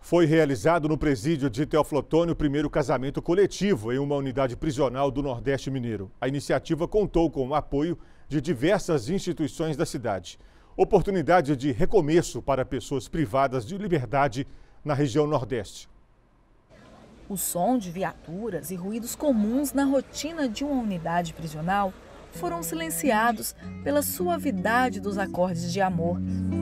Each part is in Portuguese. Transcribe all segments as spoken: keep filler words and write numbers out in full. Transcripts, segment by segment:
Foi realizado no presídio de Teoflotone o primeiro casamento coletivo em uma unidade prisional do Nordeste Mineiro. A iniciativa contou com o apoio de diversas instituições da cidade. Oportunidade de recomeço para pessoas privadas de liberdade na região Nordeste. O som de viaturas e ruídos comuns na rotina de uma unidade prisional foram silenciados pela suavidade dos acordes de amor.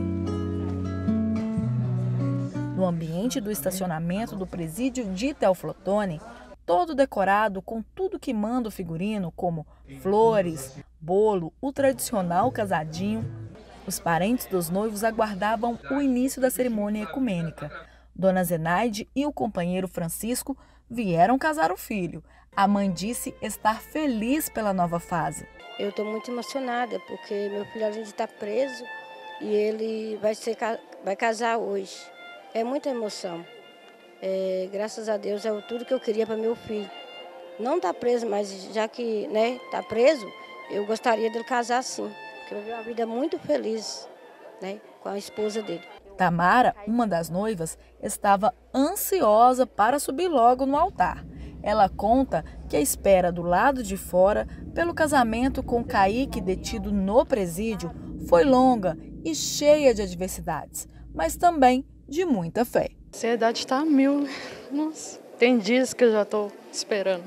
No ambiente do estacionamento do presídio de Teoflotone, todo decorado com tudo que manda o figurino, como flores, bolo, o tradicional casadinho, os parentes dos noivos aguardavam o início da cerimônia ecumênica. Dona Zenaide e o companheiro Francisco vieram casar o filho. A mãe disse estar feliz pela nova fase. Eu estou muito emocionada porque meu filho além de estar preso e ele vai, ser, vai casar hoje. É muita emoção. É, graças a Deus é tudo que eu queria para meu filho. Não está preso, mas já que né, está preso, eu gostaria dele casar sim. Porque eu vivi uma vida muito feliz né, com a esposa dele. Tamara, uma das noivas, estava ansiosa para subir logo no altar. Ela conta que a espera do lado de fora pelo casamento com Kaique, detido no presídio, foi longa e cheia de adversidades, mas também de muita fé. A ansiedade está a mil. Nossa, tem dias que eu já estou esperando.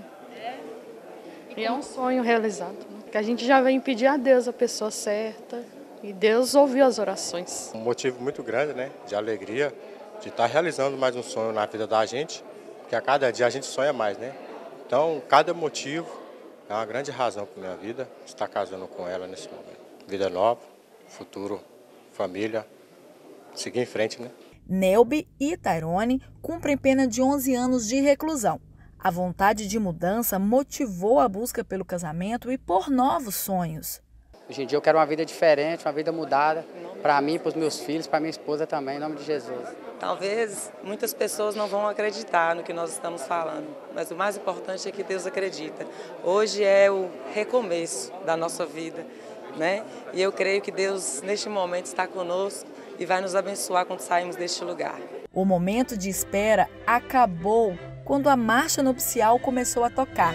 E é um sonho realizado, né? Que a gente já vem pedir a Deus a pessoa certa e Deus ouviu as orações. Um motivo muito grande, né, de alegria, de estar realizando mais um sonho na vida da gente, porque a cada dia a gente sonha mais, né? Então, cada motivo é uma grande razão para minha vida, estar casando com ela nesse momento. Vida nova, futuro, família, seguir em frente, né? Nelby e Tairone cumprem pena de onze anos de reclusão. A vontade de mudança motivou a busca pelo casamento e por novos sonhos. Hoje em dia eu quero uma vida diferente, uma vida mudada, para mim, para os meus filhos, para minha esposa também, em nome de Jesus. Talvez muitas pessoas não vão acreditar no que nós estamos falando, mas o mais importante é que Deus acredita. Hoje é o recomeço da nossa vida, né? E eu creio que Deus, neste momento, está conosco e vai nos abençoar quando sairmos deste lugar. O momento de espera acabou quando a marcha nupcial começou a tocar.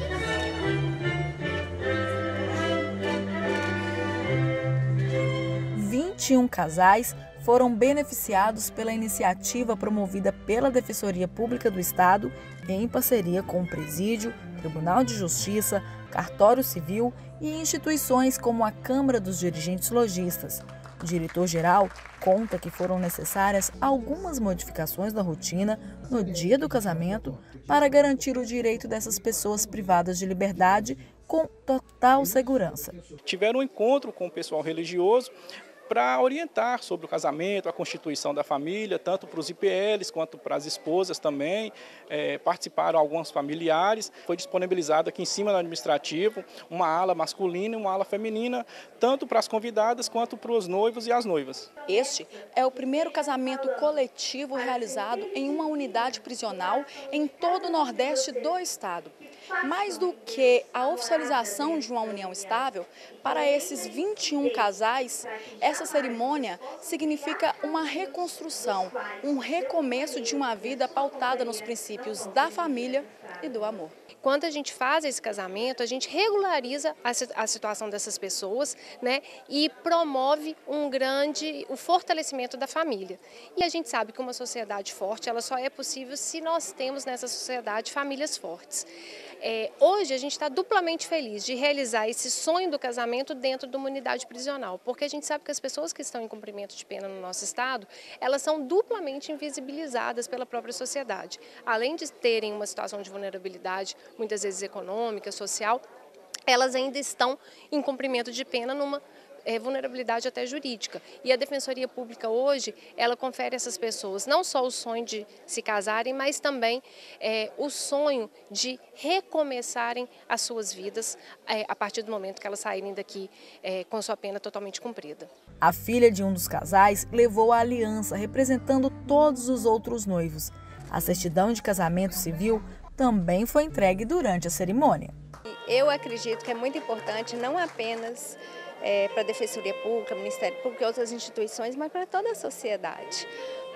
vinte e um casais foram beneficiados pela iniciativa promovida pela Defensoria Pública do Estado em parceria com o Presídio, Tribunal de Justiça, Cartório Civil e instituições como a Câmara dos Dirigentes Lojistas. O diretor-geral conta que foram necessárias algumas modificações da rotina no dia do casamento para garantir o direito dessas pessoas privadas de liberdade com total segurança. Tiveram um encontro com o pessoal religioso para orientar sobre o casamento, a constituição da família, tanto para os I P Ls quanto para as esposas também. É, participaram alguns familiares. Foi disponibilizado aqui em cima do administrativo uma ala masculina e uma ala feminina, tanto para as convidadas quanto para os noivos e as noivas. Este é o primeiro casamento coletivo realizado em uma unidade prisional em todo o Nordeste do estado. Mais do que a oficialização de uma união estável, para esses vinte e um casais, essa cerimônia significa uma reconstrução, um recomeço de uma vida pautada nos princípios da família e do amor. Quando a gente faz esse casamento, a gente regulariza a situação dessas pessoas, né, e promove um grande, o fortalecimento da família. E a gente sabe que uma sociedade forte, ela só é possível se nós temos nessa sociedade famílias fortes. É, hoje a gente está duplamente feliz de realizar esse sonho do casamento dentro de uma unidade prisional, porque a gente sabe que as pessoas que estão em cumprimento de pena no nosso estado, elas são duplamente invisibilizadas pela própria sociedade. Além de terem uma situação de vulnerabilidade, muitas vezes econômica, social, elas ainda estão em cumprimento de pena numa É, vulnerabilidade até jurídica. E a Defensoria Pública hoje, ela confere a essas pessoas não só o sonho de se casarem, mas também é, o sonho de recomeçarem as suas vidas é, a partir do momento que elas saírem daqui é, com sua pena totalmente cumprida. A filha de um dos casais levou a aliança, representando todos os outros noivos. A certidão de casamento civil também foi entregue durante a cerimônia. Eu acredito que é muito importante não apenas É, para a Defensoria Pública, Ministério Público e outras instituições, mas para toda a sociedade.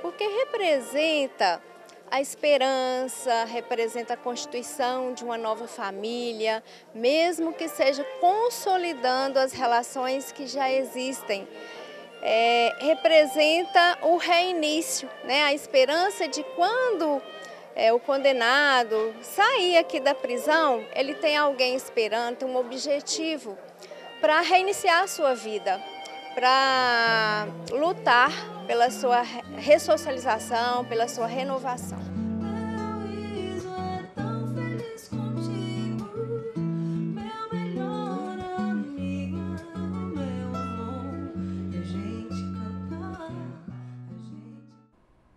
porque representa a esperança, representa a constituição de uma nova família, mesmo que seja consolidando as relações que já existem. É, representa o reinício, né? A esperança de quando é, o condenado sair aqui da prisão, ele tem alguém esperando, tem um objetivo para reiniciar a sua vida, para lutar pela sua ressocialização, pela sua renovação.